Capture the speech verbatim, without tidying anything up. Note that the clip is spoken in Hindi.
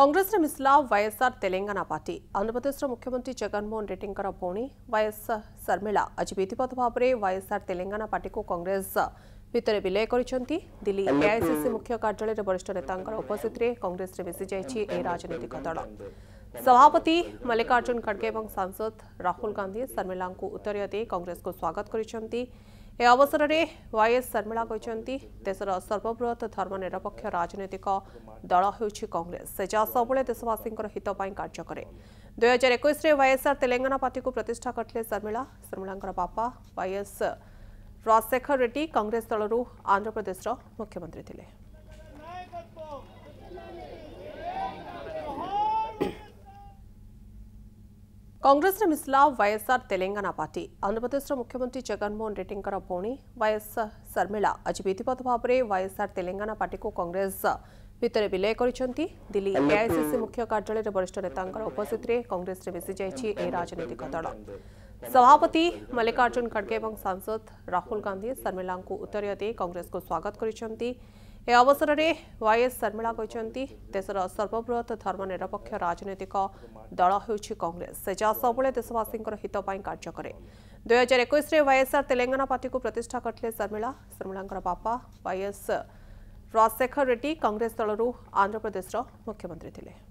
कांग्रेस मिसला वाईएसआर तेलंगाना पार्टी आंध्र प्रदेश मुख्यमंत्री जगनमोहन रेड्डी भौणी वाईएस शर्मिला आज विधिवत भाव में वाईएसआर तेलंगाना पार्टी को कांग्रेस भितर विलय करिसेंती। दिल्ली एआईसीसी मुख्य कार्यालय वरिष्ठ नेता उपस्थित में कांग्रेस मिशि जाइए राजनीतिक दल। सभापति मल्लिकार्जुन खड़गे और सांसद राहुल गांधी शर्मिला को उत्तर दे कांग्रेस को स्वागत करिसेंती। ए अवसर में वाईएस शर्मिला कहते देशर सर्वबृहत धर्मनिरपेक्ष राजनीतिक दल होउछि कांग्रेस। से जहाँ सबुले देशवासी हित कार्य करे। दुई हजार एक वाईएसआर तेलंगाना पार्टी को प्रतिष्ठा करते शर्मिला। शर्मिला बापा वाईएस राजशेखर रेड्डी कांग्रेस दलरू आंध्र प्रदेश मुख्यमंत्री थे। कांग्रेस मिसला वाईएसआर तेलंगाना पार्टी आंध्र प्रदेश मुख्यमंत्री जगनमोहन रेड्डी भौणी वाईएस शर्मिला आज विधिवत भाव में वाईएसआर तेलंगाना पार्टी को कांग्रेस भितर विलय करिसेंती। दिल्ली एआईसीसी मुख्य कार्यालय वरिष्ठ नेता उपस्थित में कांग्रेस मिशि जाइए राजनीतिक दल। सभापति मल्लिकार्जुन खड़गे और सांसद राहुल गांधी शर्मिला को उत्तर दे कांग्रेस को स्वागत करिसेंती। ए अवसर में वाईएस शर्मिला कहते देशर सर्वबृहत धर्मनिरपेक्ष राजनीतिक दल होउछि कांग्रेस। से जहाँ सबुले देशवासी हित कार्य करे। दुई हजार एक वाईएसआर तेलंगाना पार्टी को प्रतिष्ठा करते शर्मिला। शर्मिला बापा वाईएस राजशेखर रेड्डी कांग्रेस दलरू आंध्र प्रदेश मुख्यमंत्री थे।